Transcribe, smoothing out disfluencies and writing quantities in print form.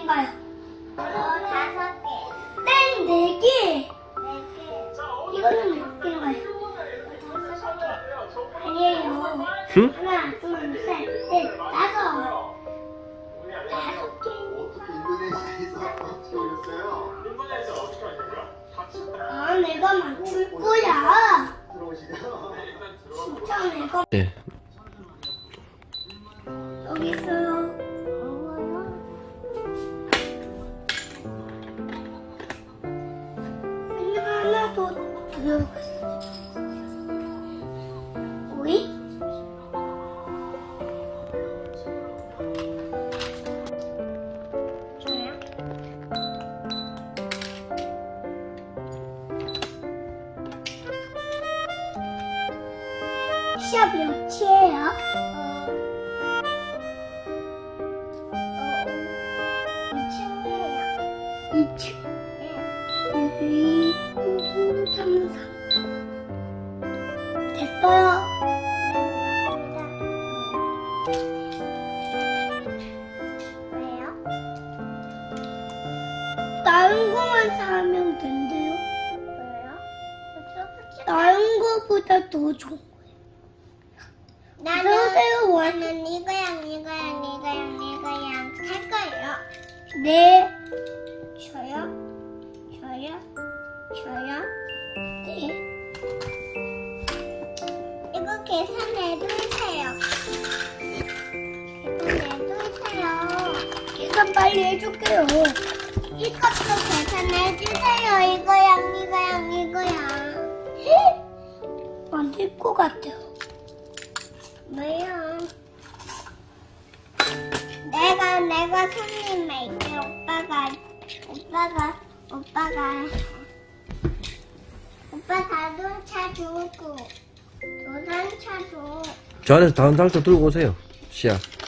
개인가요? 5개. 땡, 4개. 4개. 이거는 몇 개인가요? 5개. 아니에요. 응? 하나, 둘, 셋, 넷, 5. 5개입니다. 인도네시아에서 어떻게 왔냐고요? 아, 내가 맞출 거야. 진짜 내가. 네. 여기 있어요. 이거 하나 더 들어갔어. 오이? 저요? 시합 몇이에요? 2층이에요. 2층. 1, 2, 3, 4. 됐어요. 왜요? 다른 거만 사면 된대요. 왜요? 다른 거보다 더 좋은 거예요. 그러세요, 나는 이거랑 살 거예요. 네. 저요? 네. 이거 계산해주세요. 계산 빨리 해줄게요. 이것도 계산해주세요. 이거랑. 안 될 것 같아요. 왜요? 내가 손님 할게. 오빠 자동차 주고 도전차 줘. 저 안에서 다른 장소 들고 오세요. 시야.